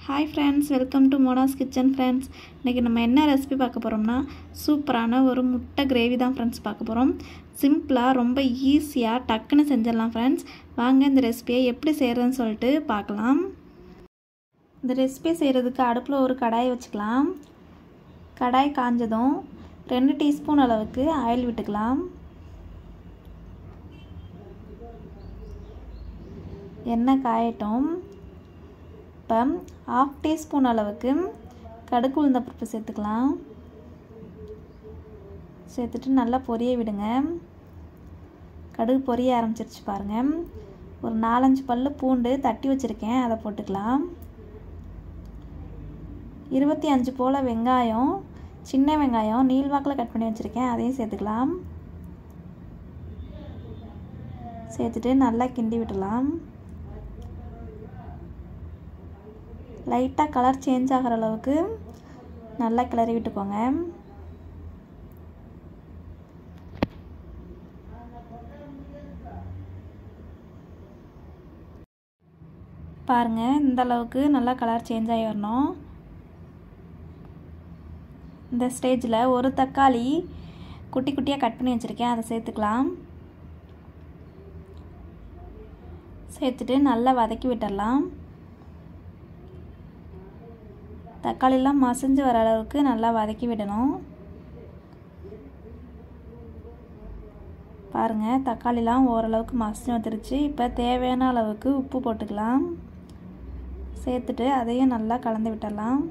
Hi friends, welcome to Mona's Kitchen friends. இன்னைக்கு நம்ம என்ன ரெசிபி பார்க்க போறோம்னா சூப்பரான ஒரு முட்டை கிரேவி தான் friends பார்க்க போறோம். சிம்பிளா ரொம்ப ஈஸியா டக்குன்னு செஞ்சிரலாம் friends. வாங்க இந்த ரெசிபியை எப்படி செய்யறதுன்னு சொல்லிட்டு பார்க்கலாம். இந்த ரெசிபி செய்யிறதுக்கு அடுப்புல ஒரு கடாய் வச்சுக்கலாம். கடாய் காஞ்சதும் 2 டீஸ்பூன் அளவுக்கு ஆயில் விட்டுக்கலாம். எண்ணெய் காயட்டும். இப்போ 1/2 டீஸ்பூன் அளவுக்கு கடுகு உளுந்த பருப்பு சேர்த்துக்கலாம். சேர்த்துட்டு நல்லா பொரிய விடுங்க. கடுகு பொரிய ஆரம்பிச்சிருச்சு பாருங்க. ஒரு 4-5 பல்லு பூண்டு தட்டி வச்சிருக்கேன், அதை போட்டுக்கலாம். 25 போல வெங்காயம், சின்ன வெங்காயம் நீள்வாக்கில் கட் பண்ணி வச்சிருக்கேன், அதையும் சேர்த்துக்கலாம். சேர்த்துட்டு நல்லா கிண்டி விடலாம். லைட்டாக கலர் சேஞ்ச் ஆகிற அளவுக்கு நல்லா கிளறி விட்டுக்கோங்க. பாருங்க, இந்த அளவுக்கு நல்லா கலர் சேஞ்ச் ஆகி வரணும். இந்த ஸ்டேஜில் ஒரு தக்காளி குட்டி குட்டியாக கட் பண்ணி வச்சுருக்கேன், அதை சேர்த்துக்கலாம். சேர்த்துட்டு நல்லா வதக்கி விட்டுடலாம். தக்காளிலாம் மசிஞ்சு வர அளவுக்கு நல்லா வதக்கி விடணும். பாருங்கள், தக்காளிலாம் ஓரளவுக்கு மசிஞ்சு வந்துருச்சு. இப்போ தேவையான அளவுக்கு உப்பு போட்டுக்கலாம். சேர்த்துட்டு அதையும் நல்லா கலந்து விட்டுடலாம்.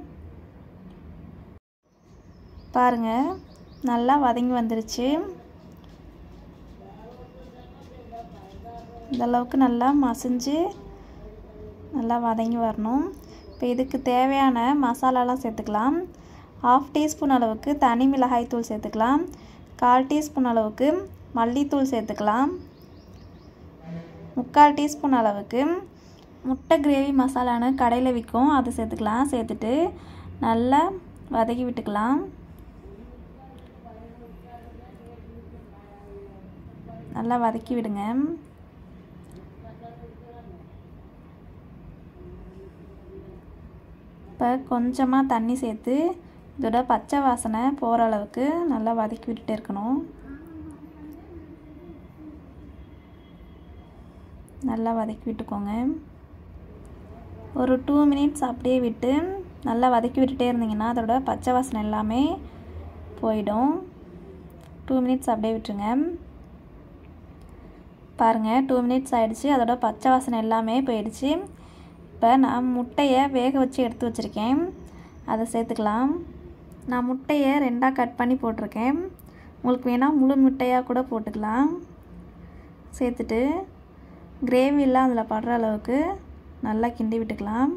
பாருங்கள், நல்லா வதங்கி வந்துருச்சு. இந்த அளவுக்கு நல்லா மசிஞ்சு நல்லா வதங்கி வரணும். இப்போ இதுக்கு தேவையான மசாலாலாம் சேர்த்துக்கலாம். 1/2 டீஸ்பூன் அளவுக்கு தனி மிளகாய் தூள் சேர்த்துக்கலாம். 1/4 டீஸ்பூன் அளவுக்கு மல்லித்தூள் சேர்த்துக்கலாம். 3/4 டீஸ்பூன் அளவுக்கு முட்டை கிரேவி மசாலான்னு கடையில் விற்கும், அதை சேர்த்துக்கலாம். சேர்த்துட்டு நல்லா வதக்கி விட்டுக்கலாம். நல்லா வதக்கி விடுங்க. இப்போ கொஞ்சமாக தண்ணி சேர்த்து இதோட பச்சை வாசனை போகிற அளவுக்கு நல்லா வதக்கி விட்டுட்டே இருக்கணும். நல்லா வதக்கி விட்டுக்கோங்க. ஒரு 2 மினிட்ஸ் அப்படியே விட்டு நல்லா வதக்கி விட்டுட்டே இருந்தீங்கன்னா அதோட பச்சை வாசனை எல்லாமே போயிடும். 2 மினிட்ஸ் அப்படியே விட்டுருங்க. பாருங்கள், 2 மினிட்ஸ் ஆகிடுச்சு. அதோட பச்சை வாசனை எல்லாமே போயிடுச்சு. இப்போ நான் முட்டையை வேக வச்சு எடுத்து வச்சுருக்கேன், அதை சேர்த்துக்கலாம். நான் முட்டையை 2ஆக கட் பண்ணி போட்டிருக்கேன். உங்களுக்கு வேணால் முழு முட்டையாக கூட போட்டுக்கலாம். சேர்த்துட்டு கிரேவியெல்லாம் அதில் படுற அளவுக்கு நல்லா கிண்டி விட்டுக்கலாம்.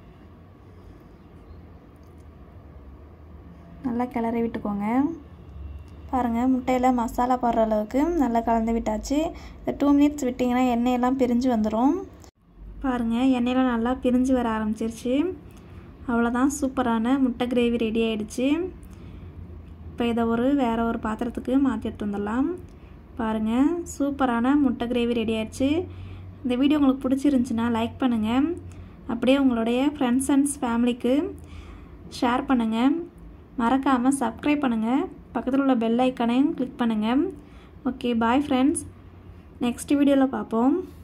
நல்லா கிளறி விட்டுக்கோங்க. பாருங்கள், முட்டையில் மசாலா படுற அளவுக்கு நல்லா கலந்து விட்டாச்சு. இந்த 2 மினிட்ஸ் விட்டிங்கன்னா எண்ணெயெல்லாம் பிரிஞ்சு வந்துடும். பாருங்கள், எண்ணெயெல்லாம் நல்லா பிரிஞ்சு வர ஆரம்பிச்சிருச்சு. அவ்வளோதான், சூப்பரான முட்டை கிரேவி ரெடி ஆகிடுச்சு. இப்போ இதை வேறு ஒரு பாத்திரத்துக்கு மாற்றி எடுத்து வந்துடலாம். பாருங்கள், சூப்பரான முட்டை கிரேவி ரெடி ஆகிடுச்சு. இந்த வீடியோ உங்களுக்கு பிடிச்சிருந்துச்சின்னா லைக் பண்ணுங்கள். அப்படியே உங்களுடைய ஃப்ரெண்ட்ஸ் அண்ட் ஃபேமிலிக்கு ஷேர் பண்ணுங்கள். மறக்காமல் சப்ஸ்கிரைப் பண்ணுங்கள். பக்கத்தில் உள்ள பெல் ஐக்கானையும் கிளிக் பண்ணுங்கள். Okay, bye friends. நெக்ஸ்ட் வீடியோவில் பார்ப்போம்.